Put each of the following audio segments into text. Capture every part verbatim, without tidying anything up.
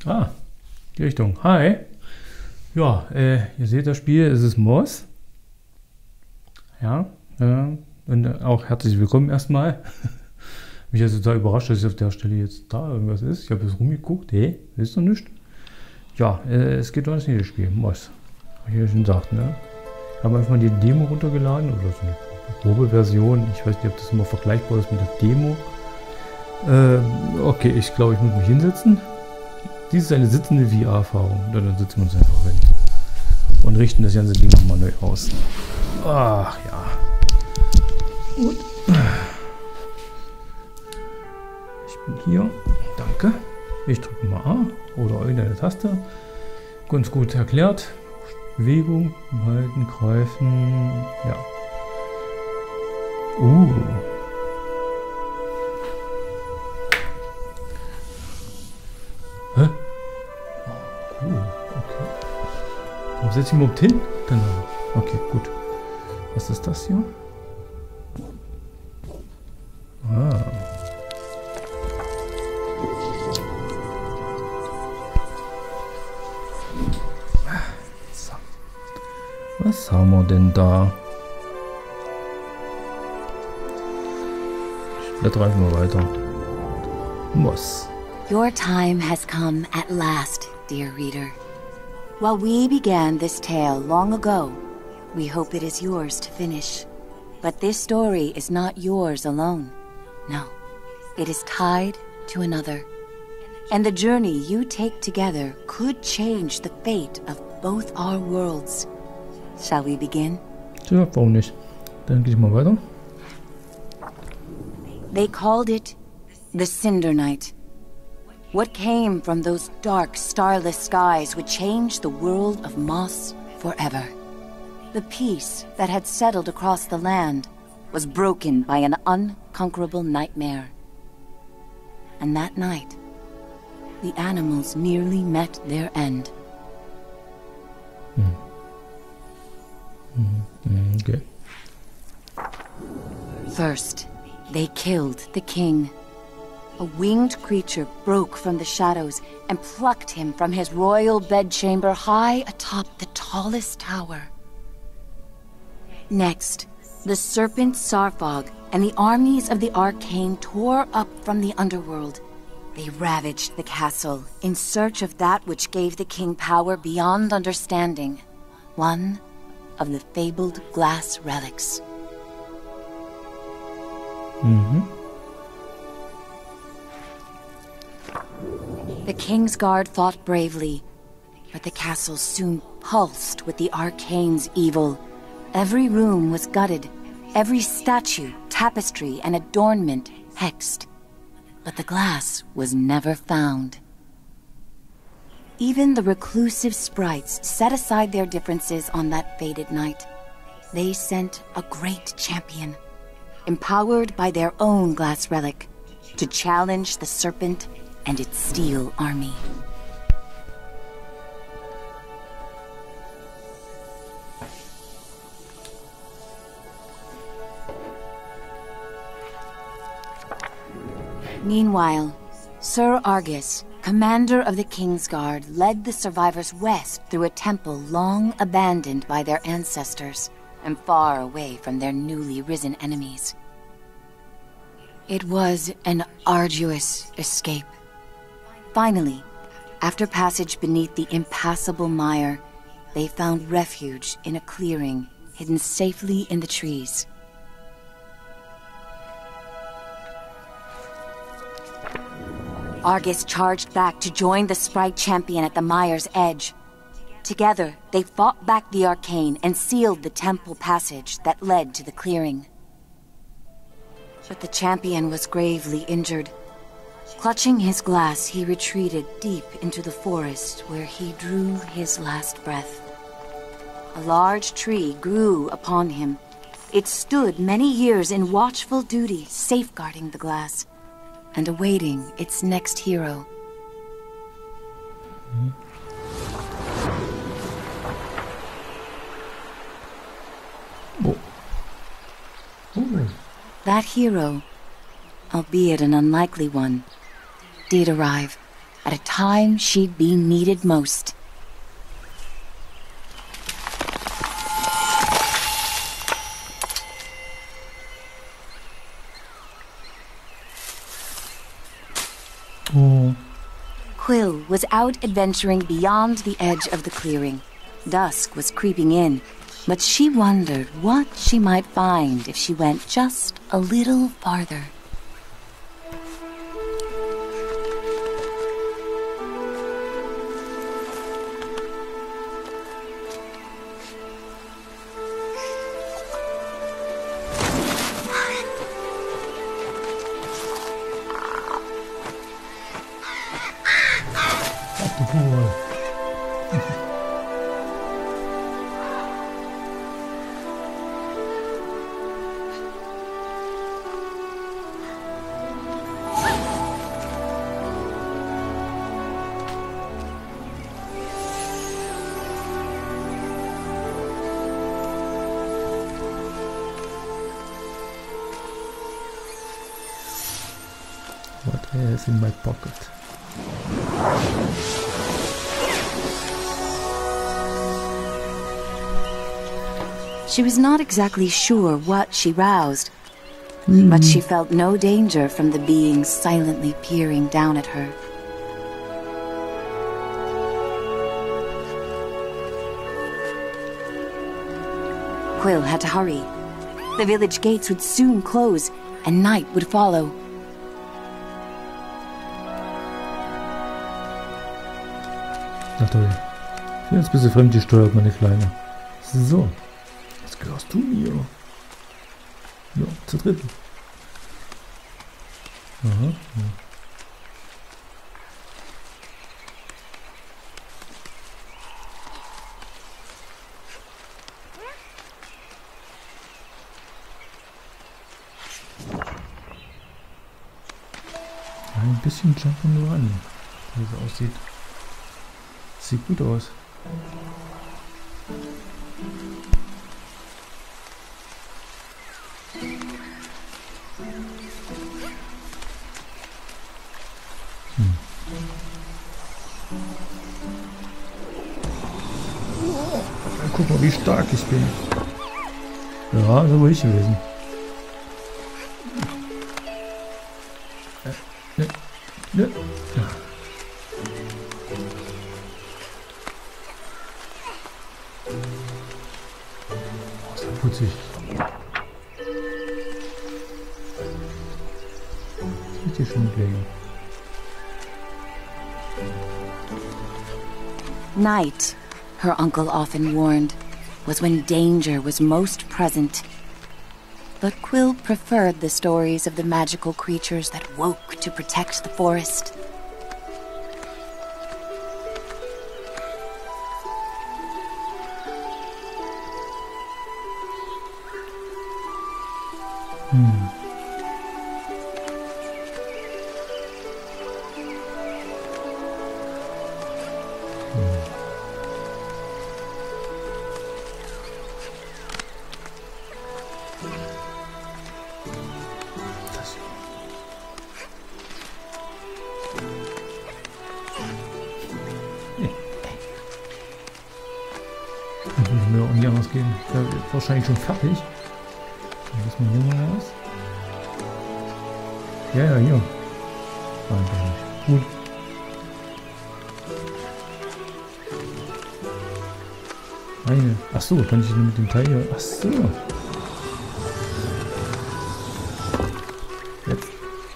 Ah, die Richtung. Hi. Ja, äh, ihr seht das Spiel, es ist Moss. Ja, äh, und auch herzlich willkommen erstmal. Mich ist total überrascht, dass ich auf der Stelle jetzt da irgendwas ist. Ich habe jetzt rumgeguckt, hey, ist doch nichts. Ja, äh, es geht um das nächste Spiel, Moss. Hab ich ja schon gesagt, ne? Ich habe einfach mal die Demo runtergeladen, oder so eine Probeversion. Ich weiß nicht, ob das immer vergleichbar ist mit der Demo. Äh, okay, ich glaube, ich muss mich hinsetzen. Dies ist eine sitzende V R-Erfahrung. Dann sitzen wir uns einfach hin. Und richten das ganze Ding nochmal neu aus. Ach ja. Gut. Ich bin hier. Danke. Ich drücke mal A oder irgendeine Taste. Ganz gut erklärt. Bewegung, halten, greifen. Ja. Uh. Hä? Oh, cool. Okay. Warum setze ich ihn überhaupt hin? Genau. Okay, gut. Was ist das hier? Ah. So. Was haben wir denn da? Ich blättere einfach mal weiter. Moss. Your time has come at last, dear reader. While we began this tale long ago, we hope it is yours to finish. But this story is not yours alone. No, it is tied to another. And the journey you take together could change the fate of both our worlds. Shall we begin? Tja, warum nicht? Dann gehe ich mal weiter. They called it the Cinder Night. What came from those dark, starless skies would change the world of Moss forever. The peace that had settled across the land was broken by an unconquerable nightmare. And that night, the animals nearly met their end. Hmm. Mm, okay. First, they killed the king. A winged creature broke from the shadows and plucked him from his royal bedchamber high atop the tallest tower. Next, the serpent Sarfog and the armies of the Arcane tore up from the underworld. They ravaged the castle in search of that which gave the king power beyond understanding. One of the fabled glass relics. Mm-hmm. The Kingsguard fought bravely, but the castle soon pulsed with the Arcane's evil. Every room was gutted, every statue, tapestry, and adornment hexed. But the glass was never found. Even the reclusive sprites set aside their differences on that fated night. They sent a great champion, empowered by their own glass relic, to challenge the serpent and its steel army. Meanwhile, Sir Argus, commander of the Kingsguard, led the survivors west through a temple long abandoned by their ancestors and far away from their newly risen enemies. It was an arduous escape. Finally, after passage beneath the impassable mire, they found refuge in a clearing hidden safely in the trees. Argus charged back to join the sprite champion at the mire's edge. Together, they fought back the Arcane and sealed the temple passage that led to the clearing. But the champion was gravely injured. Clutching his glass, he retreated deep into the forest where he drew his last breath. A large tree grew upon him. It stood many years in watchful duty, safeguarding the glass and awaiting its next hero. Mm-hmm. Oh. Oh. That hero, albeit an unlikely one, did arrive. at a time she'd be needed most. Oh. Quill was out adventuring beyond the edge of the clearing. Dusk was creeping in, but she wondered what she might find if she went just a little farther. What is in my pocket? She was not exactly sure what she roused, Mm. but she felt no danger from the beings silently peering down at her. Quill had to hurry. The village gates would soon close, and night would follow. Na toll. Ich bin jetzt ein bisschen fremdgesteuert, meine Kleine. So. Was gehörst du mir? Ja, zu dritt. Aha. Ja. Ein bisschen Jump'n'Run, wie es aussieht. Sieht gut aus. Hm. Dann guck mal, wie stark ich bin. Ja, so will ich gewesen. Ne, ne. Ja. Putzig. Ist hier schon länger. Night, her uncle often warned, was when danger was most present. But Quill preferred the stories of the magical creatures that woke to protect the forest. Hm. Das. Das muss mir auch nicht anders gehen. Ich bin wahrscheinlich schon fertig. Lass mal hier mal raus. Ja, ja, hier. Einfach nicht. Gut. Eine. Ach so, kann ich mit dem Teil hier. Ach so. Jetzt.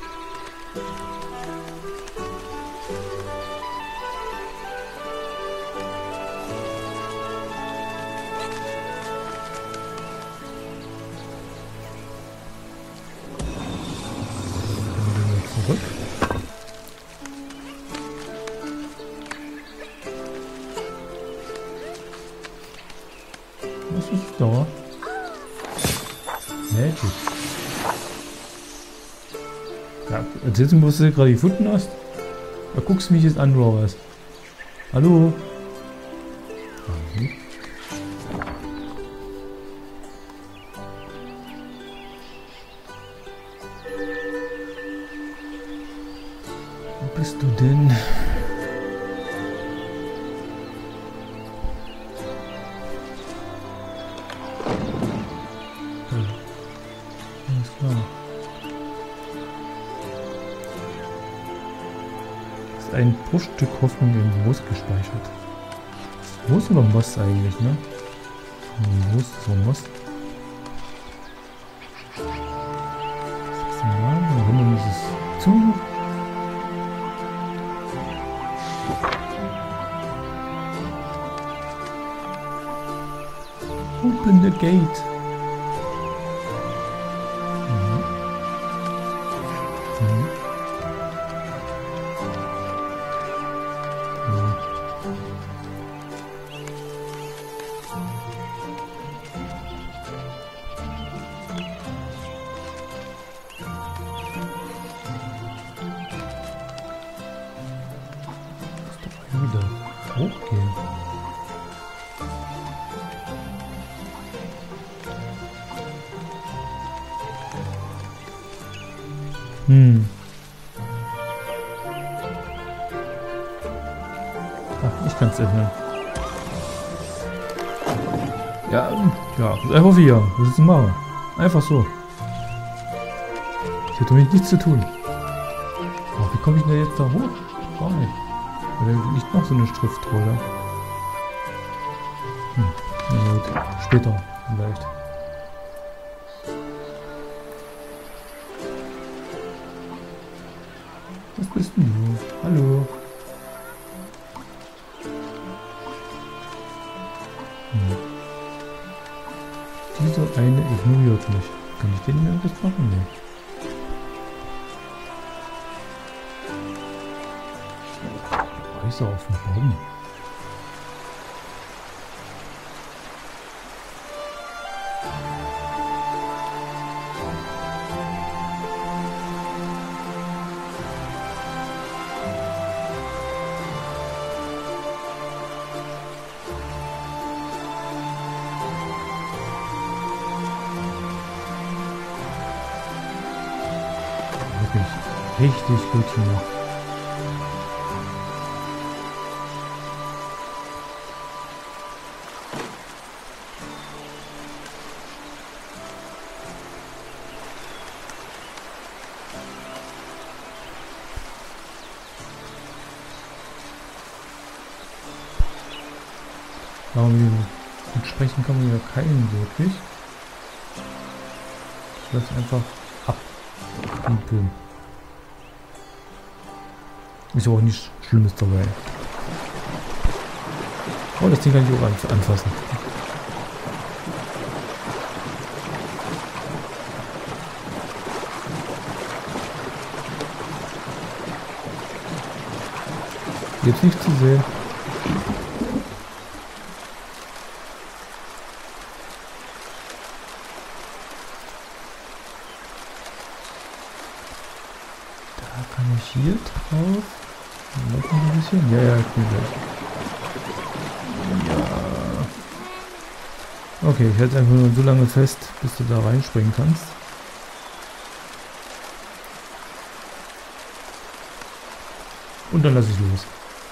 Zurück. Was ist da? Magic. Ja, erzählst du mir, was du gerade gefunden hast? Da guckst du mich jetzt an, oder was? Hallo? Wo bist du denn? ist ein Bruchstück Hoffnung im Moos gespeichert. Moos oder Moss eigentlich, ne? Moos, so Moss. Ja, warum ist es zu? Open the gate. Mhm. Mhm. Mhm. Wieder hochgehen. Hm. Ach, ich kann es öffnen. Ja, ja, einfach wieder. Was ist denn machen? Einfach so. Ich hätte damit nichts zu tun. Oh, wie komme ich denn jetzt da hoch? Gar nicht. Oder liegt noch so eine Schriftrolle? Hm. Na gut, später vielleicht. Was bist denn du? Hallo? Hm. Dieser eine ignoriert mich. Kann ich denen irgendwas machen? Nee. Weißer auf dem Baum. Wirklich richtig gut gemacht. Warum gut sprechen kann man ja keinen wirklich. Ich lasse einfach ab. Und boom. Ist auch nichts Schlimmes dabei. Oh, das Ding kann ich auch anfassen. Jetzt nicht zu sehen. Da kann ich hier drauf. Noch ein bisschen. Ja, ja, ich bin gleich. Ja. Okay, ich halte einfach nur so lange fest, bis du da reinspringen kannst. Und dann lasse ich los.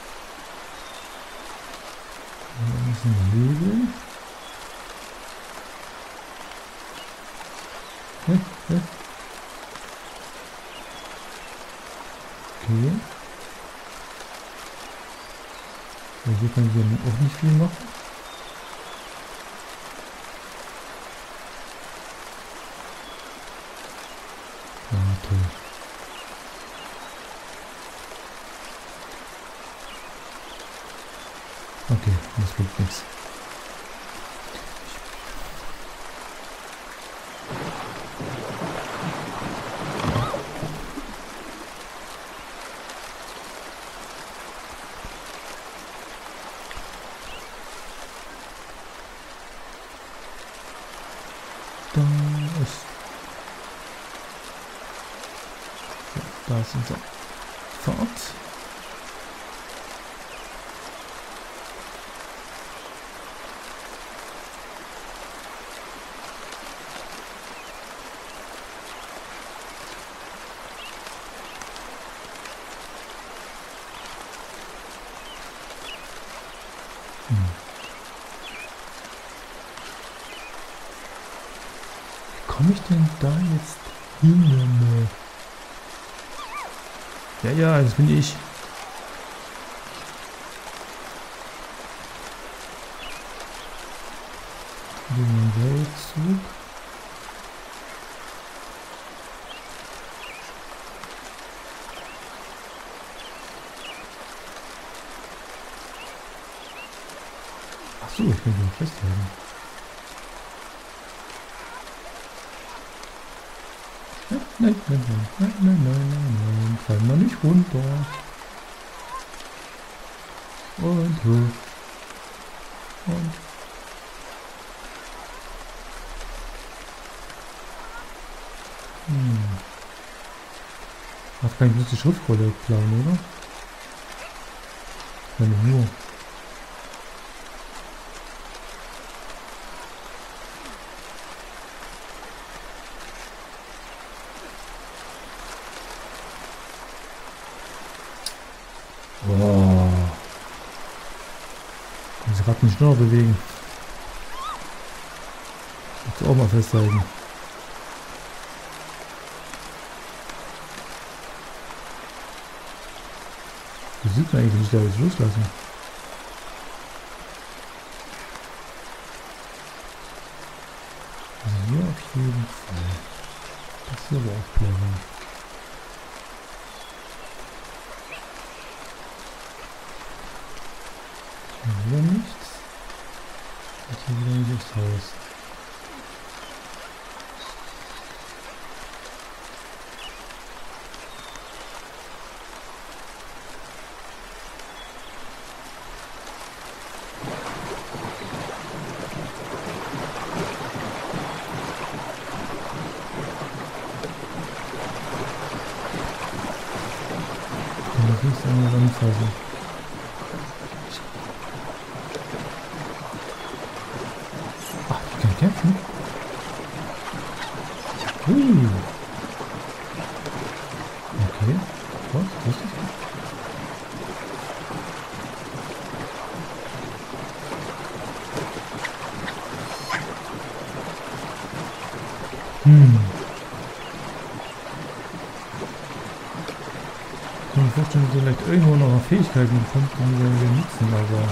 Dann ist ein Hebel. Hm, hm. Okay. Ja, hier kann ich auch nicht viel machen. Ja, toll. Okay, das gibt nichts. Da ist. Da ist unser Pfad. Hm. Komme ich denn da jetzt hin? Ja, ja, das bin ich. den Weltzug. Achso, ich kann mich noch festhalten. Nein, nein, nein, nein, nein, nein, nein, nein, fall mal nicht runter. Und hoch. Und. Hm. Ach, kann ich bloß die Schriftrolle klauen, oder? Meine nur. Wow. Das Rad nicht schneller bewegen. Jetzt auch mal festhalten. Das sieht man eigentlich nicht, da jetzt loslassen. Also hier auf jeden Fall. Das hier aber auch clever. Hier nichts. Und hier wieder nicht aufs Haus. Und das ist eine Wandfassung. Kämpfen? Hui. Okay. Was? Was ist das? Hm. Ich kann mir vorstellen, dass er vielleicht irgendwo noch Fähigkeiten bekommt, die wir nutzen, aber...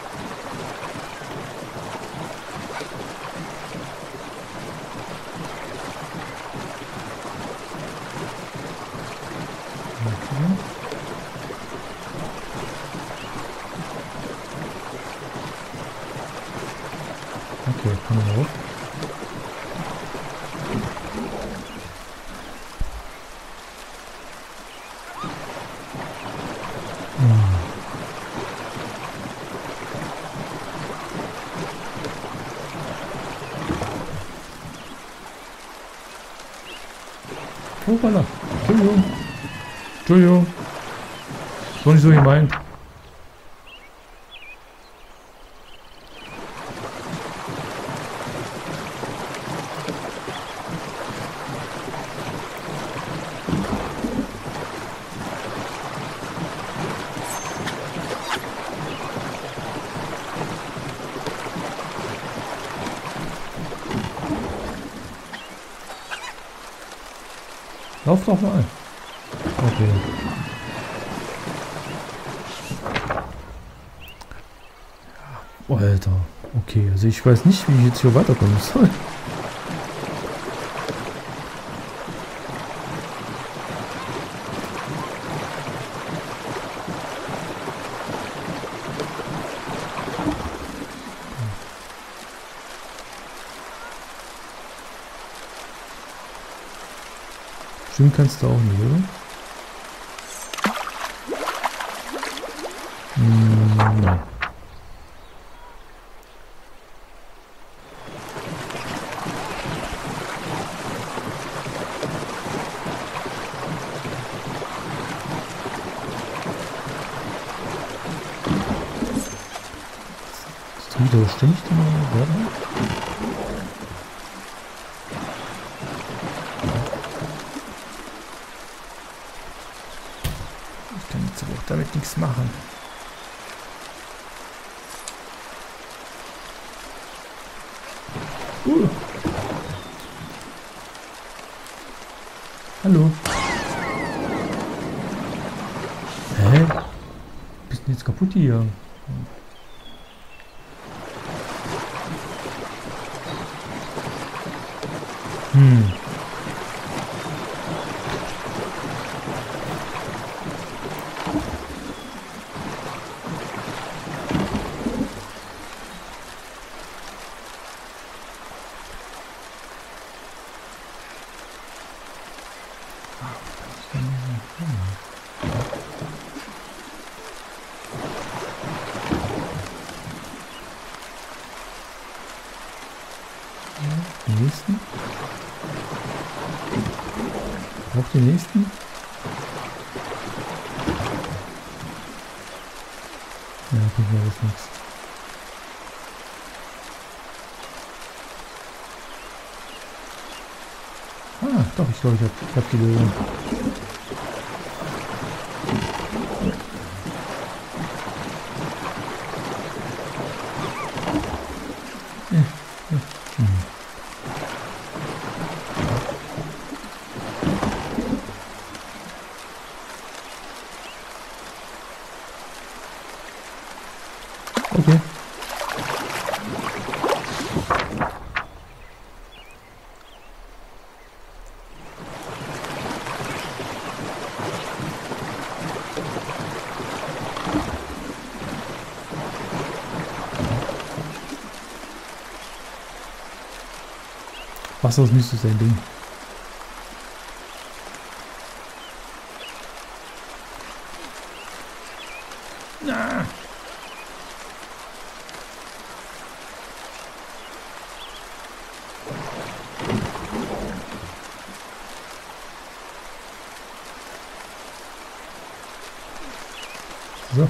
Okay, kommen wir rauf. Hoppala. Entschuldigung. Entschuldigung. Das war nicht so gemeint. Lauf doch mal. Okay. Oh, Alter. Okay, also ich weiß nicht, wie ich jetzt hier weiterkommen soll. Schwimmen kannst du auch nicht, oder? Hm, nein. Ist wieder stimmt, oder? Ich kann jetzt aber auch damit nichts machen. Uh. Hallo. Hä? Bist du jetzt kaputt hier? Hm. Den nächsten. Auch den nächsten. Ja, bringt mir alles nichts. Ah, doch, ich glaube, ich habe ich hab die Lösung. Okay. Wasser ist nicht so sein Ding. Ah. So.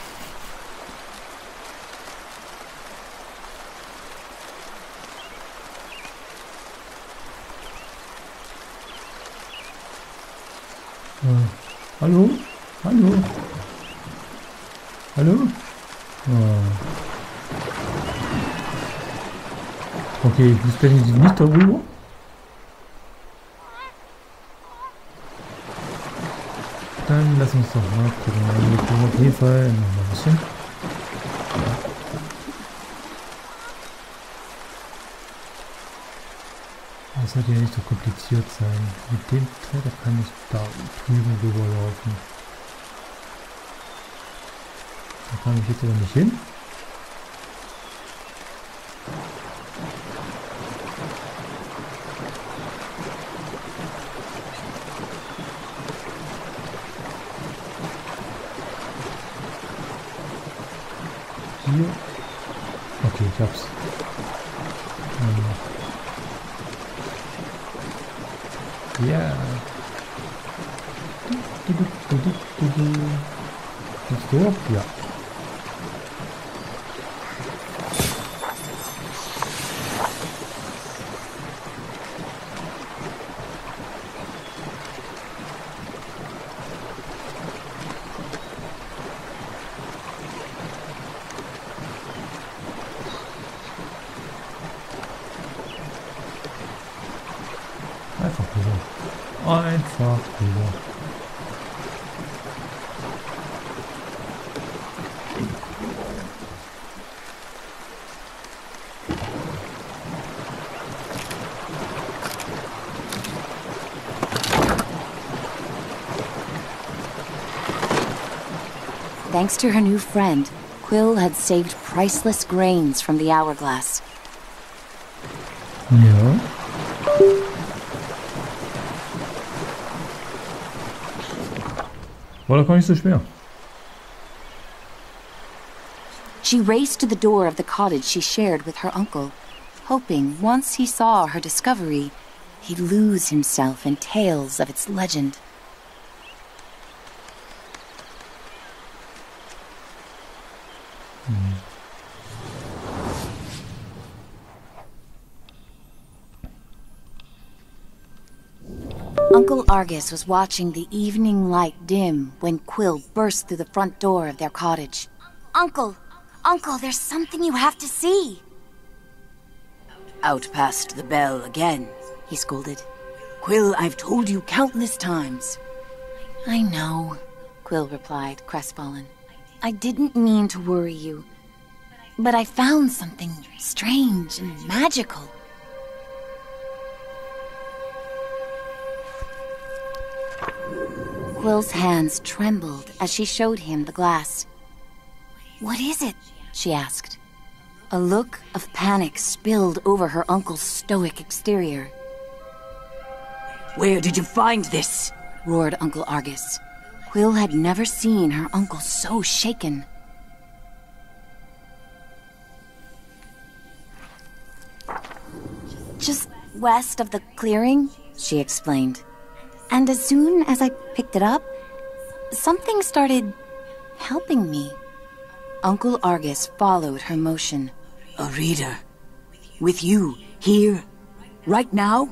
Äh, hallo? Hallo? Hallo? Oh. Okay, ich muss definitiv nicht darüber. Dann lass uns doch mal gucken. Wir gucken auf jeden Fall noch mal ein bisschen. Das sollte ja nicht so kompliziert sein. Mit dem Trecker kann ich da drüben rüberlaufen. Da kann ich jetzt aber nicht hin. Hier. Okay, ich hab's. Ähm. Ja. Du, du, du, du, du, du. Ist hoch? Ja. Einfach rüber. Einfach rüber. Thanks to her new friend, Quill had saved priceless grains from the hourglass. Ja. War doch gar nicht so schwer. She raced to the door of the cottage she shared with her uncle, hoping once he saw her discovery, he'd lose himself in tales of its legend. Hm. Uncle Argus was watching the evening light dim when Quill burst through the front door of their cottage. Uncle! Uncle, there's something you have to see! Out past the bell again, he scolded. Quill, I've told you countless times. I know, Quill replied, crestfallen. I didn't mean to worry you, but I found something strange and magical. Quill's hands trembled as she showed him the glass. "What is it?" she asked. A look of panic spilled over her uncle's stoic exterior. "Where did you find this?" roared Uncle Argus. Quill had never seen her uncle so shaken. "Just west of the clearing," she explained. "And as soon as I picked it up, something started helping me." Uncle Argus followed her motion. "A reader? With you, here, right now?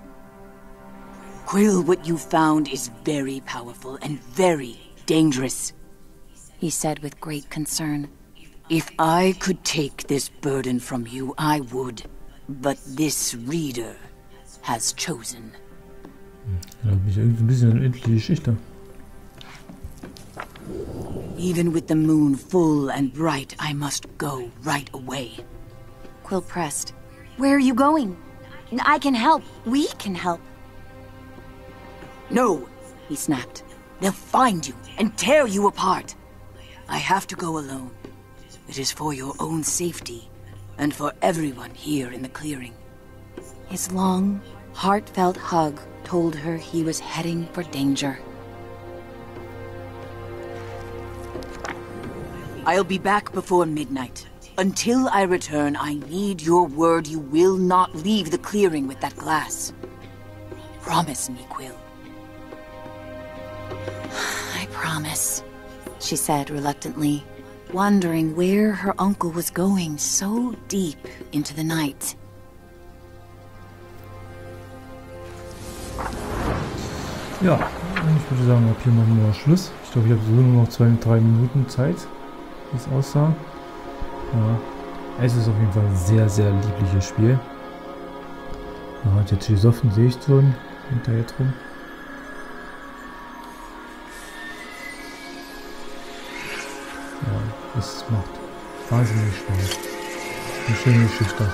Quill, what you found is very powerful and very dangerous," he said with great concern. "If I could take this burden from you, I would. But this reader has chosen." Erinnert mich irgendwie ein bisschen an endliche Geschichte. "Even with the moon full and bright, I must go right away." Quill pressed. "Where are you going? I can help. We can help." "No," he snapped. "They'll find you and tear you apart. I have to go alone. It is for your own safety and for everyone here in the clearing." His long, heartfelt hug told her he was heading for danger. "I'll be back before midnight. Until I return, I need your word you will not leave the clearing with that glass. Promise me, Quill." "I promise," she said reluctantly, wondering where her uncle was going so deep into the night. Ja, ich würde sagen, ab hier machen wir Schluss. Ich glaube, ich habe so nur noch zwei, drei Minuten Zeit, wie es aussah. Ja, es ist auf jeden Fall ein sehr, sehr liebliches Spiel. Ja, hat jetzt gesoffen, sehe ich schon hinterher drum. Ja, es macht wahnsinnig Spaß. Eine schöne Geschichte.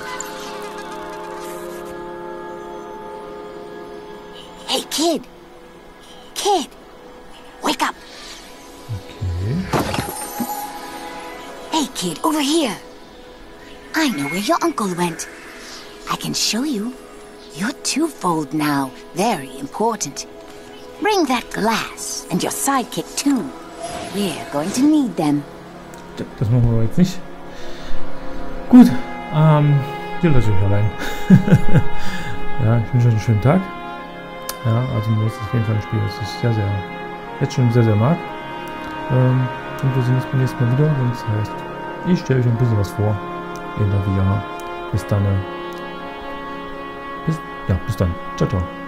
"Hey, kid! Kid! Wake up!" Okay. "Hey, kid, over here! I know where your uncle went. I can show you. You're twofold now, very important. Bring that glass and your sidekick too. We're going to need them." Das machen wir aber jetzt nicht. Gut, ähm, ihr lasst euch allein. Ja, ich wünsche euch einen schönen Tag. Ja, also man muss auf jeden Fall ein Spiel, das ich sehr, sehr, jetzt schon sehr, sehr mag. Ähm, und wir sehen uns beim nächsten Mal wieder, wenn es heißt, ich stelle euch ein bisschen was vor. In der V R. Bis dann. Bis, ja, bis dann. Ciao, ciao.